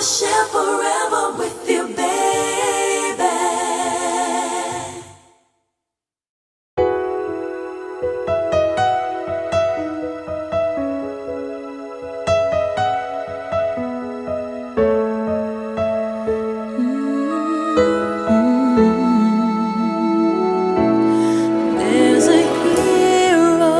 share forever with you, baby. There's a hero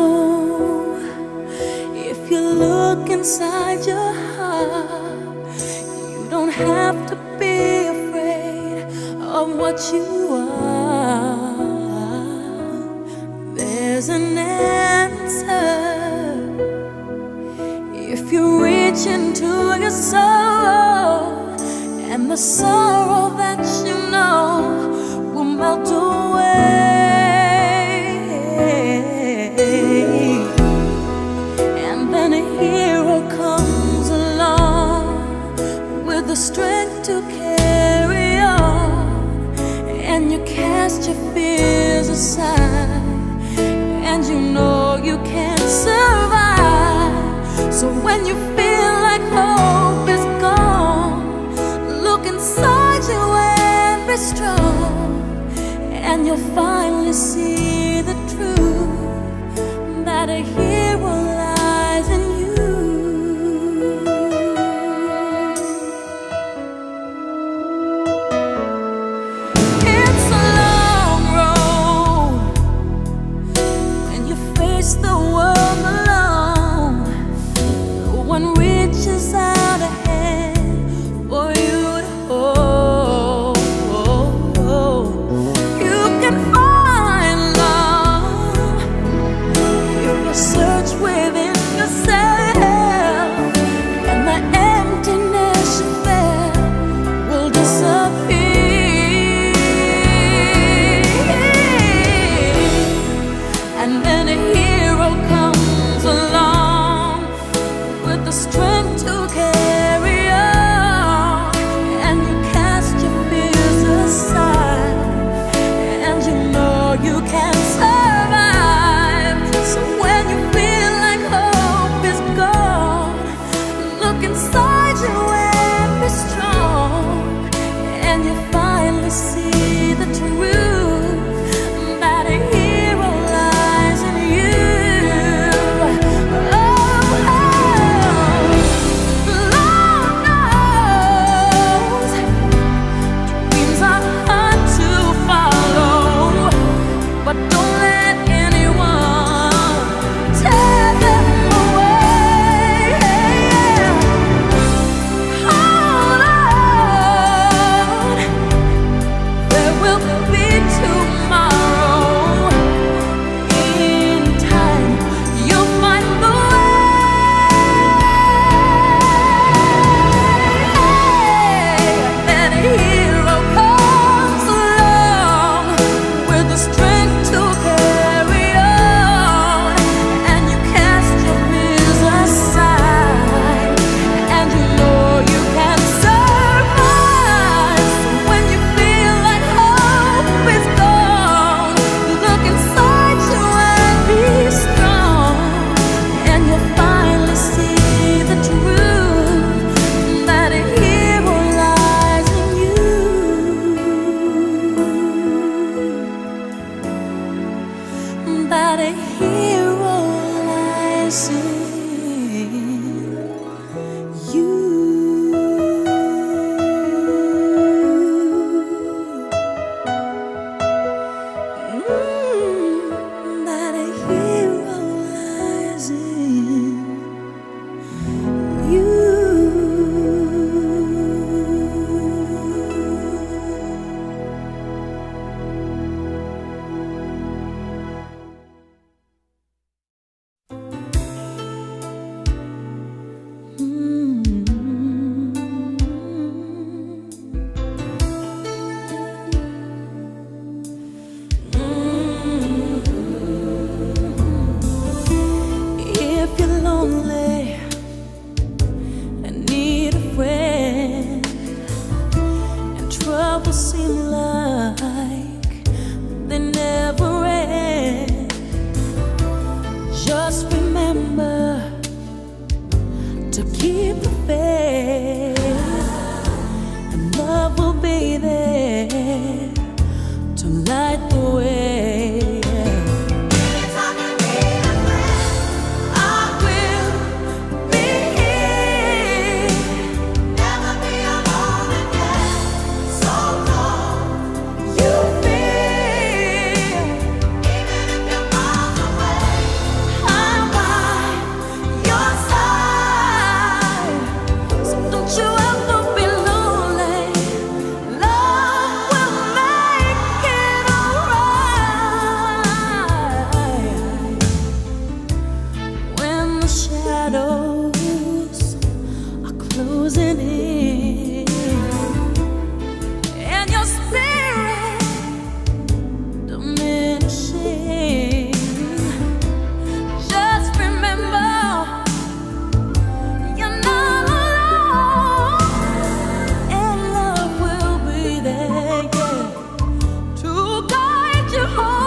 if you look inside your heart. You don't have to be afraid of what you are. There's an answer if you reach into your soul, and the sorrow that you know will melt away. And then a hero comes along with the strength to carry on, and you cast your fears aside, and you know you can survive. So when you feel like hope is gone, look inside you and be strong, and you'll finally see the truth that a hero lies in you. It's a long road when you face the world alone. No one reaches out a hand for you to hold. You can find love if you search within yourself, and the emptiness you felt will disappear. And then a hero comes along with the strength to carry closing in, and your spirit diminishing. Just remember, you're not alone, and love will be there, yeah, to guide you home.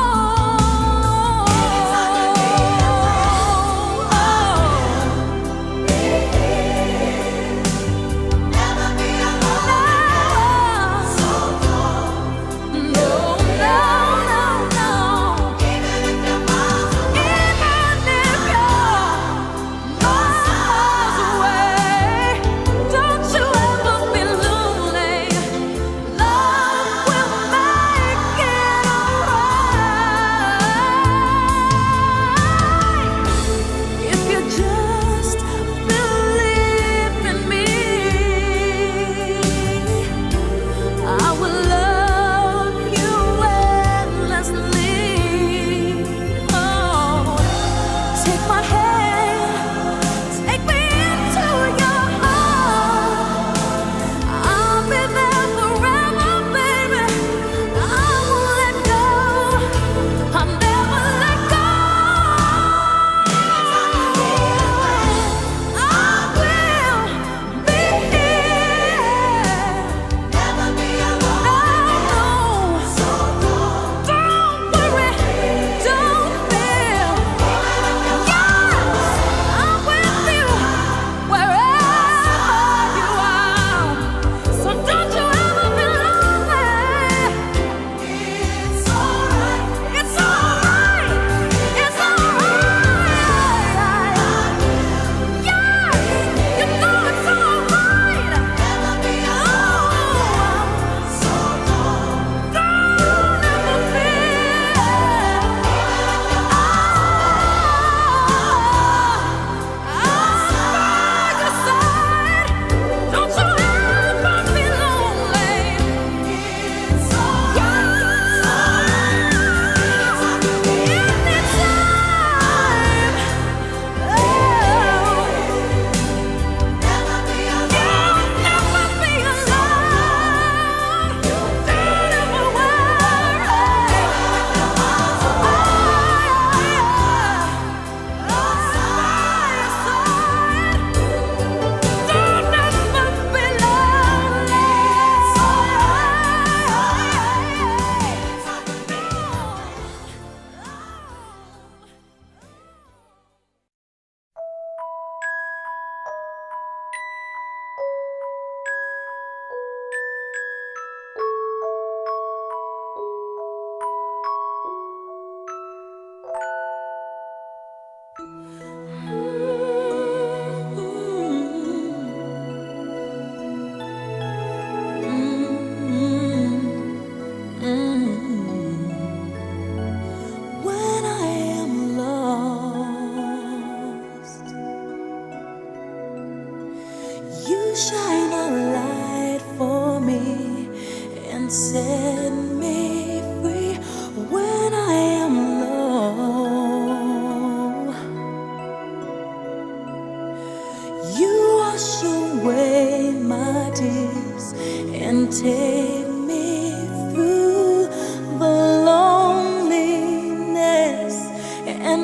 Shine a light for me and set me free when I am low. You wash away my tears and take me through the loneliness and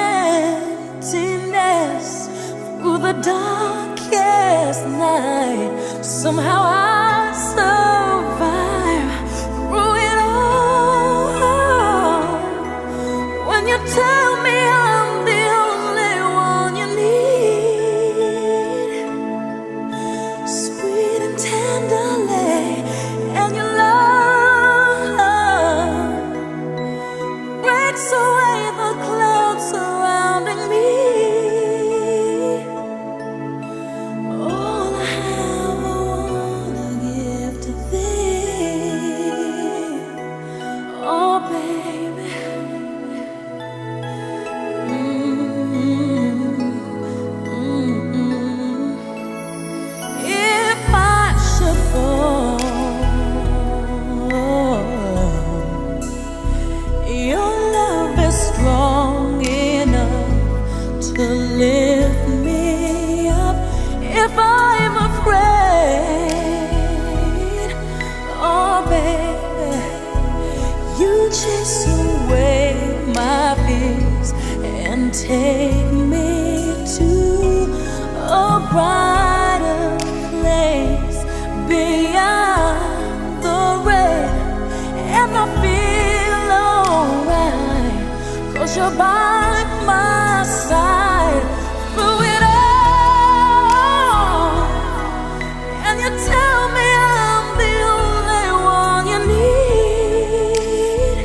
emptiness, through the darkest night. Somehow I survive through it all. When you tell me I'm the only one you need, sweet and tenderly, and your love breaks away the clouds surrounding me. All I have, I wanna you're by my side through it all. And you tell me I'm the only one you need,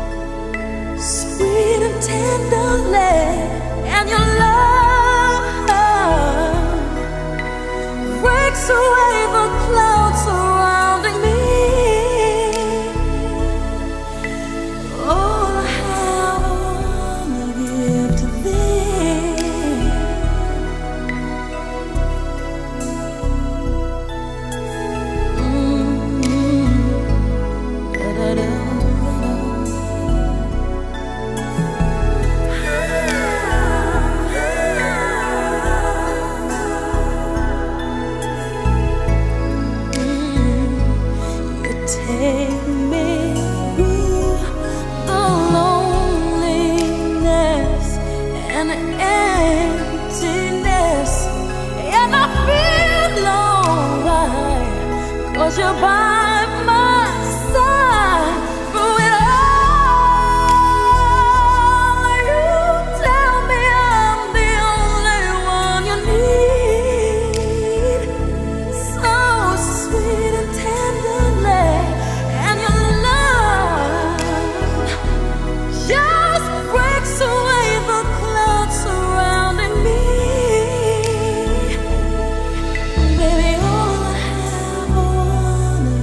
sweet and tenderly. And your love breaks away the clouds surrounding me. All I have, I wanna give to thee. Da-da-da. Take me through the loneliness and emptiness, and I feel alright, 'cause you're by my side through it all. You tell me I'm the only one you need, so sweet and tenderly. And your love just breaks away the clouds surrounding me. Baby, all I have, I wanna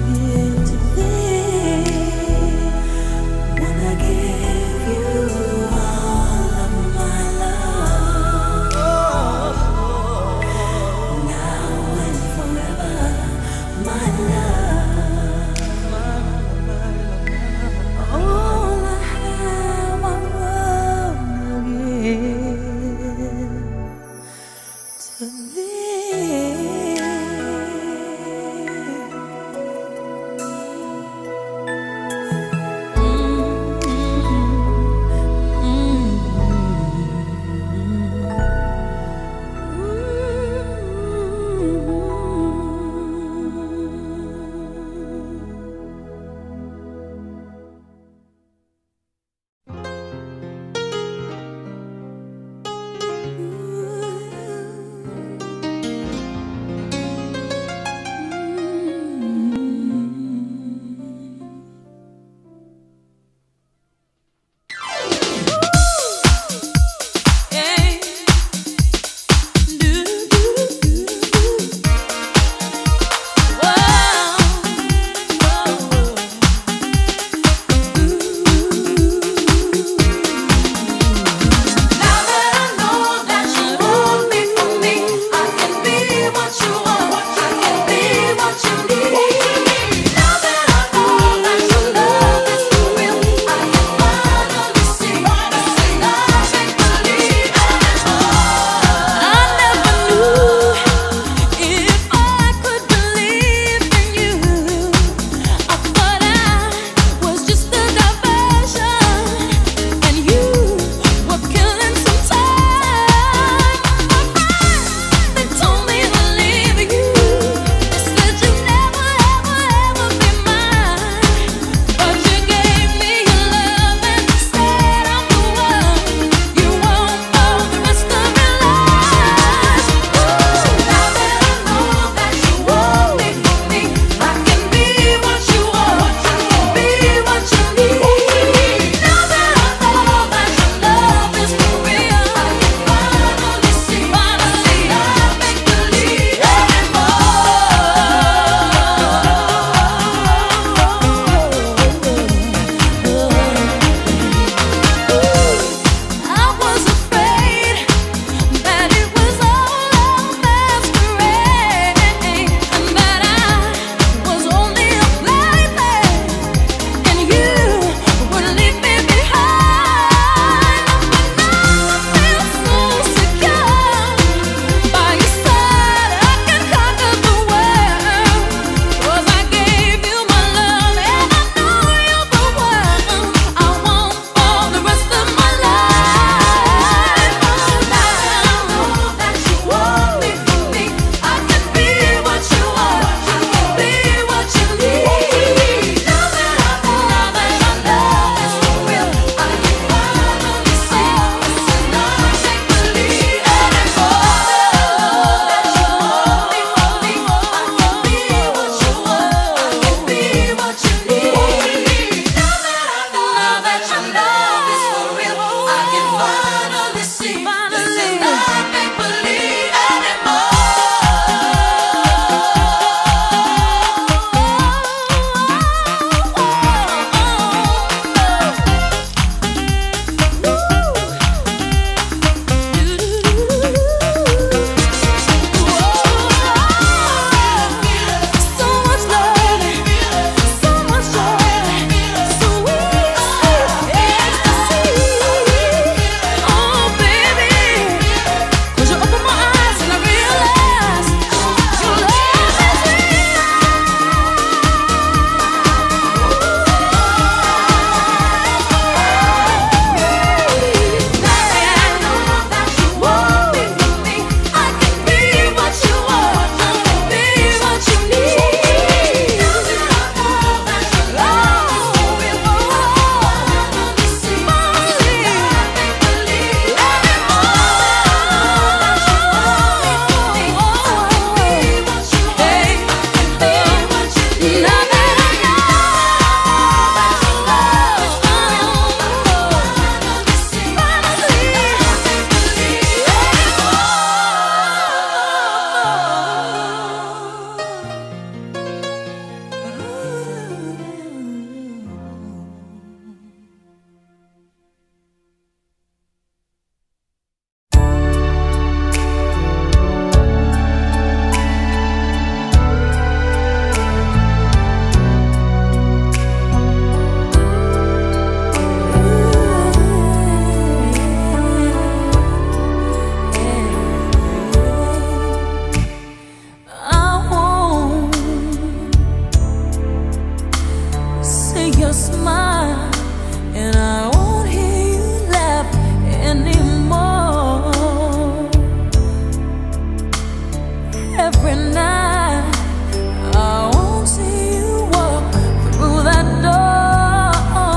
every night. I won't see you walk through that door.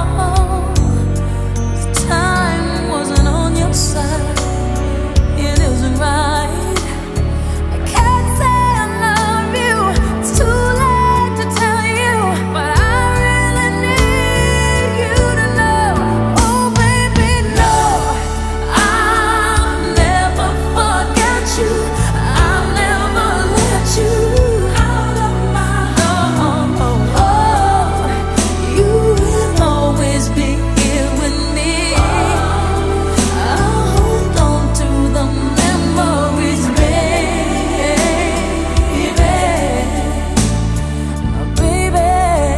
'Cause time wasn't on your side. It isn't right. I can't say I love you. It's too late to tell you, but I really need you to know. Oh baby, no, I'll never forget you. I'll never let you out of my heart. Oh, you will always be here with me. I'll hold on to the memories, baby. Baby,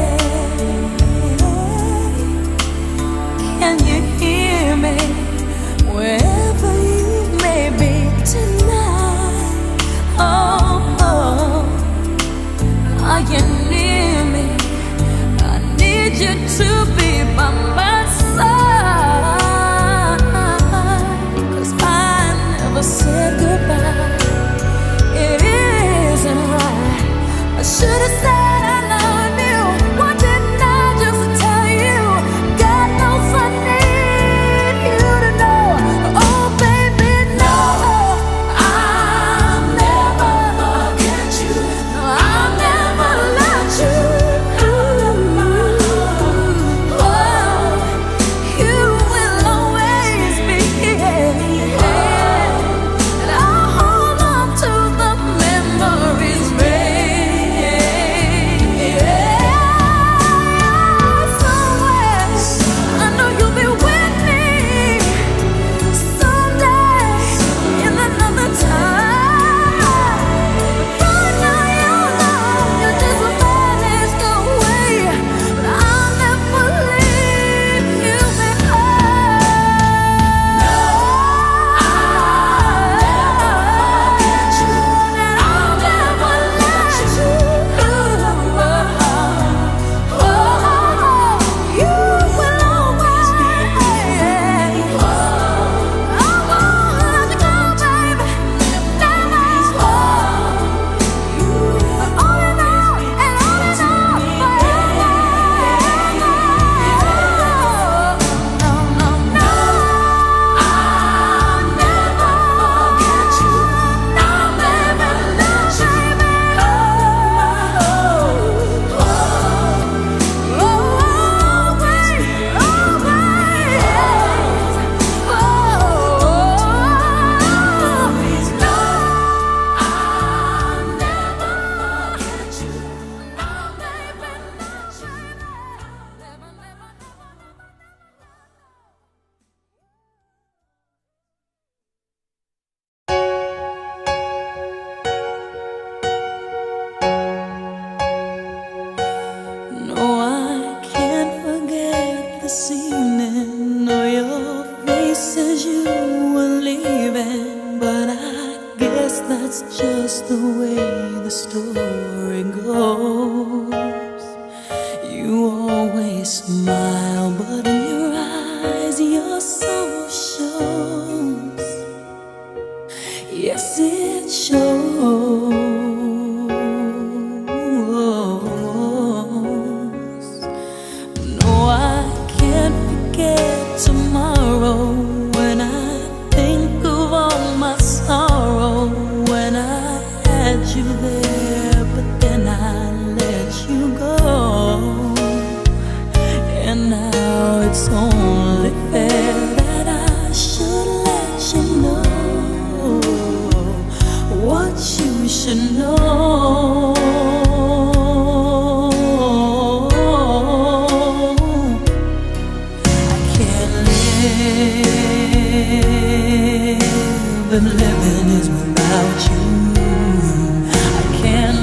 can you hear me? Wherever you may be tonight. Oh, are you near me? I need you to be by my side. 'Cause I never said goodbye. It isn't right. I should have said I love you. Why didn't I just tell you? God knows I need you to know. Oh baby, no, I'll never forget you. No, I'll never let you out of my heart. Oh, you will always be here. And I'll hold on to the memories, baby. Somewhere, I know you'll be with me someday in another time. Right now your love, you just vanished away, but I'll never leave you behind. I'll never forget you, and I'll never let you out of my heart. Oh, you will always be here. I won't let you go, baby. Never. You are on and on and on and on forever. No, no, no. I'll never forget you. I'll never let you out of my heart. Always, always. No, I'll never forget you. No, baby, never, never. No, I can't forget this evening or your face as you were leaving, but I guess that's just the way the story goes. You always smile, but in your eyes your sorrow shows. Yes, it shows. No, I can't forget tomorrow when I think of all my sorrow. When I had you there, but then I let you go. And now it's only fair that I should let you know what you should know. I can't live, and living is without you. I can't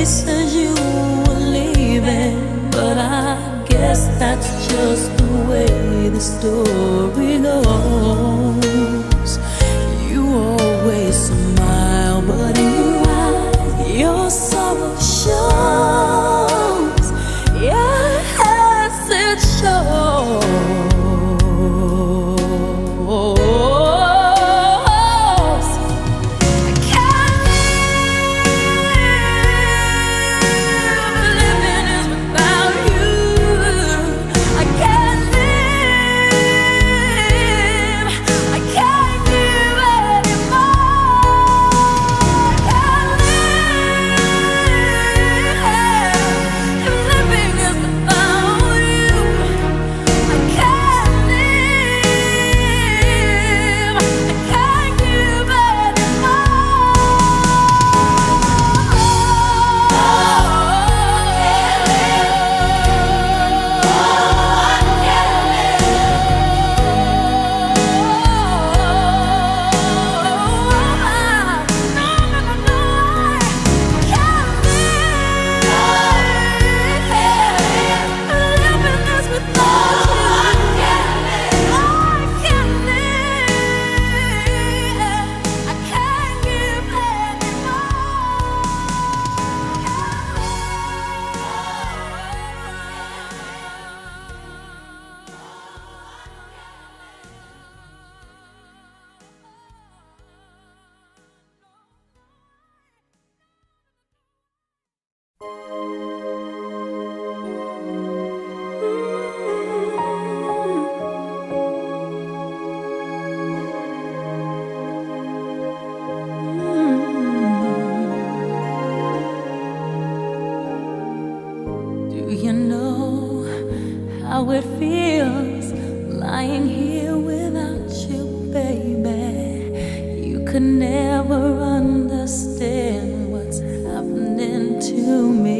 said you were leaving, but I guess that's just the way the story goes. You always smile, but in your eyes your sorrow shows. Yes, it shows. How it feels lying here without you, baby. You could never understand what's happening to me.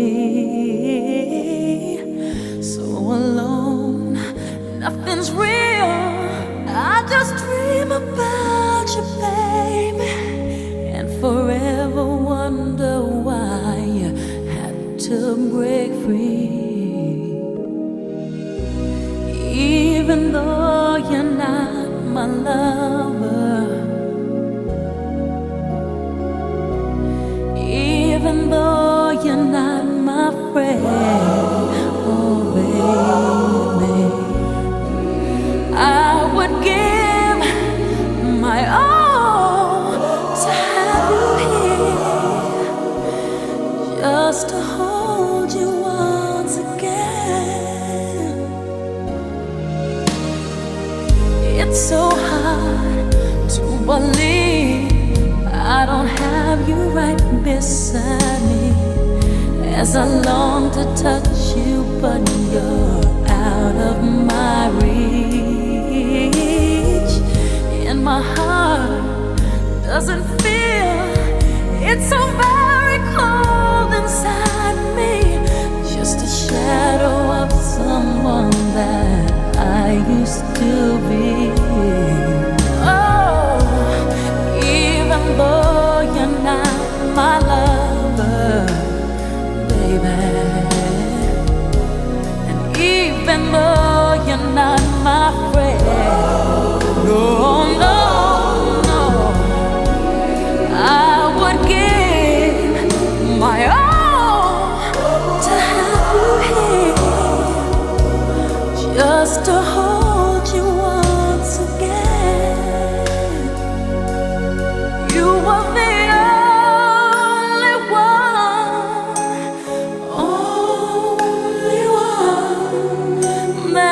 So alone, nothing's real. I just dream about you, baby, and forever wonder why you had to break free. Even though you're not my lover, even though you're not my friend, oh baby, I would give my all to have you here, just to hold you once again. It's so hard to believe I don't have you right beside me, as I long to touch you, but you're out of my reach. And my heart doesn't feel, it's so very cold inside me, just a shadow of someone that I used to be. Oh, even though you're not my lover, baby, and even though you're not my friend, no, no, no, I would give my all to have you here, just to hold you once again. You were the only one that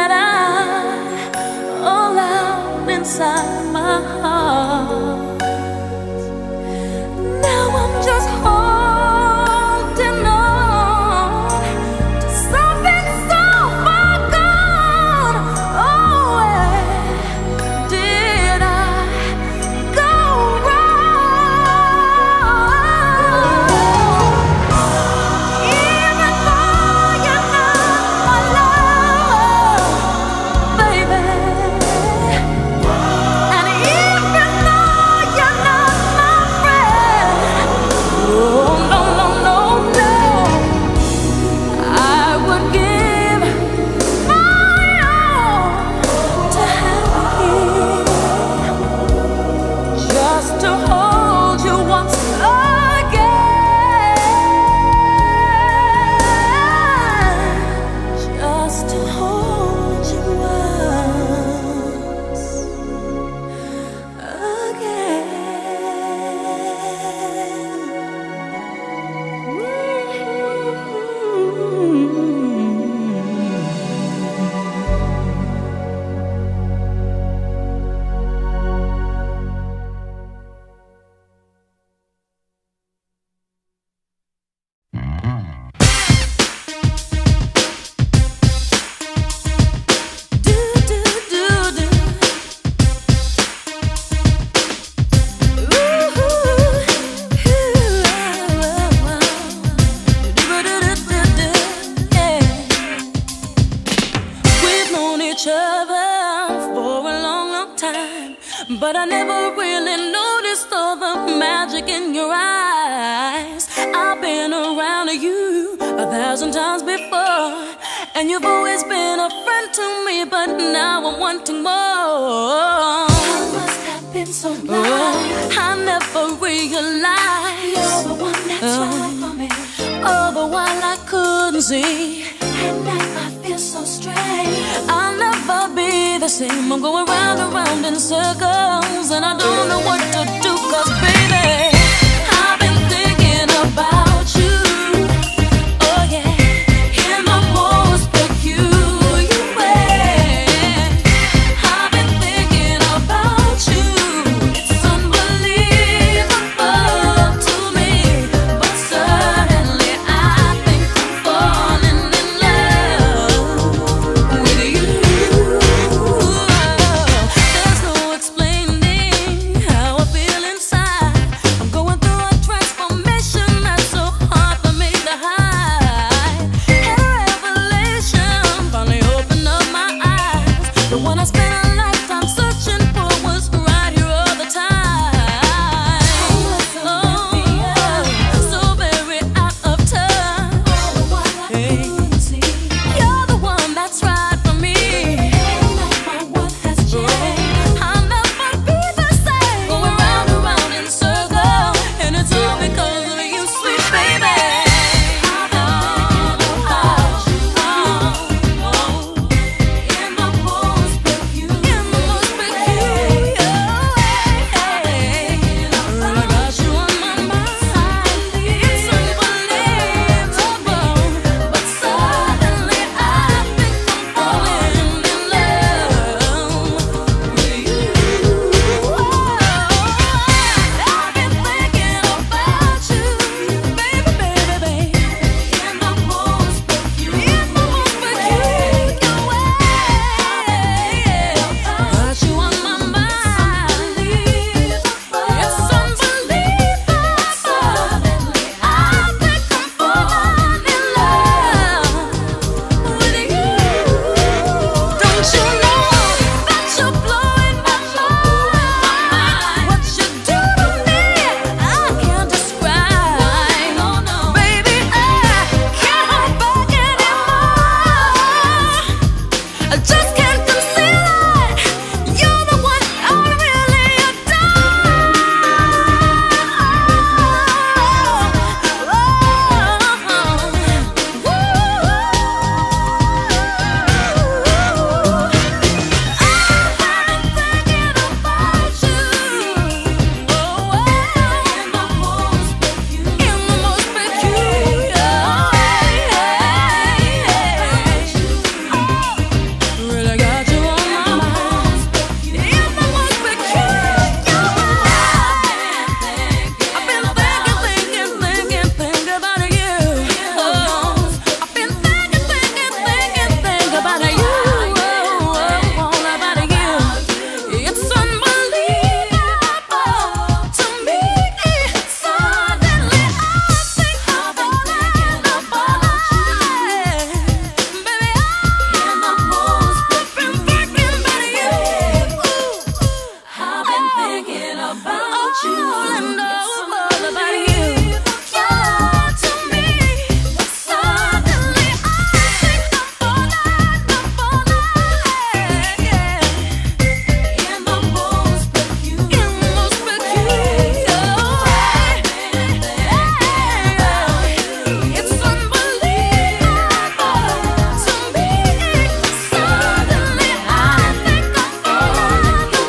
but I never really noticed all the magic in your eyes. I've been around you 1,000 times before, and you've always been a friend to me, but now I'm wanting more. I must have been so blind. I never realized you're the one that's right for me. All the while I couldn't see, and now I feel so strange. I'll never be the same. I'm going round and round in circles, and I don't know what to do, 'cause baby, I've been thinking about you. Oh yeah, in the most peculiar way. I've been thinking about you. It's unbelievable to me, but suddenly I think I'm falling in love with you. There's no explaining how I feel inside. I'm going through a transformation that's so hard for me to hide. Had a revelation, finally opened up my eyes. The one I spent a lifetime searching for was right here all the time. So very out of touch. Hey, you're the one that's right for me. What has changed? I'll never be the same. Going round and round in circles, and it's all because of you, sweet baby. I've been thinking about you. In the most peculiar way. I got you on my mind. It's unbelievable, but suddenly I think I'm falling in love with you. I've been thinking about you, baby, baby, baby. In the most peculiar way. Got you on my mind. It's unbelievable. Suddenly I think I'm falling in love with you. Don't you know that you're blowing my mind? What you do to me, I can't describe. Baby, I can't hold back anymore. I just can't conceal it. You're the one I really adore. Really got you on my mind. In the most peculiar way. I've been thinking about you. I've been thinking about you. All about you. It's unbelievable to me. Suddenly I think I'm falling about you. Baby, in the most peculiar way. I've been thinking about you and all about you. Yeah, to me. Suddenly I think I'm falling, yeah. In the most peculiar way. It's unbelievable to me. Suddenly I think I'm falling in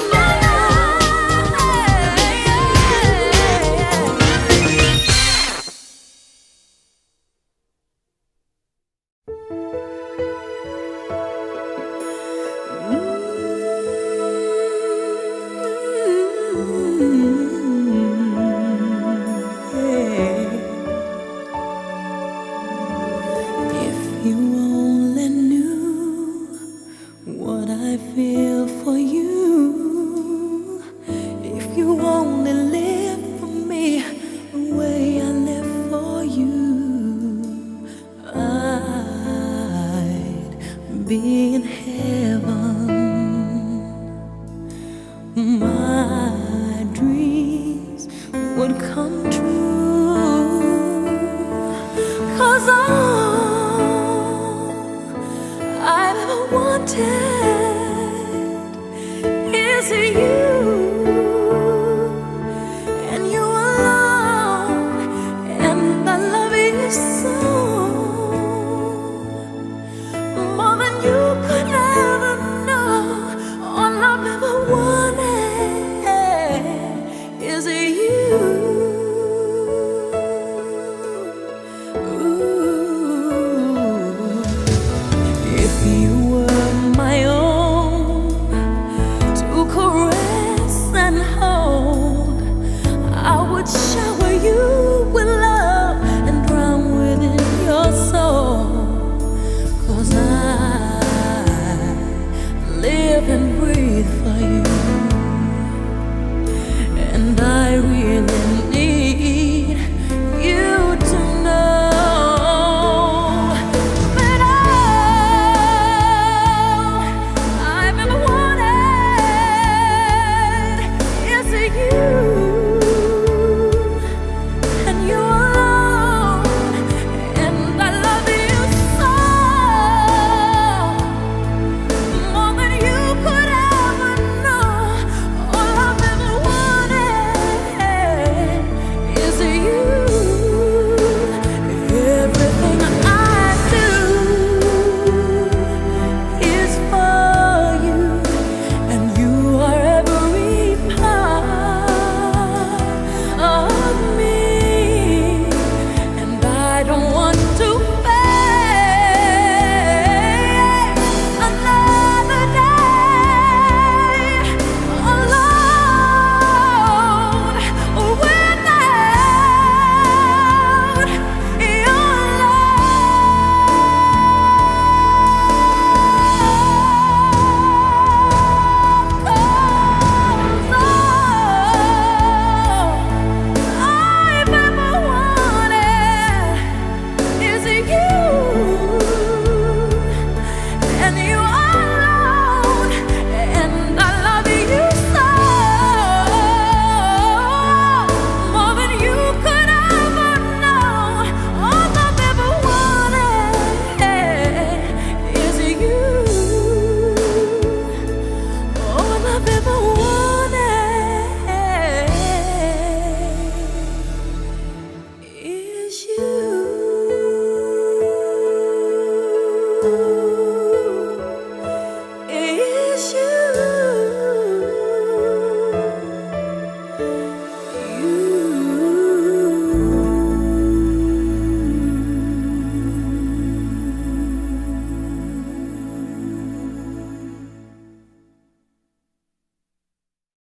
If you only knew what I feel for you, if you only lived for me the way I live for you, I'd be in heaven. My all I've ever wanted.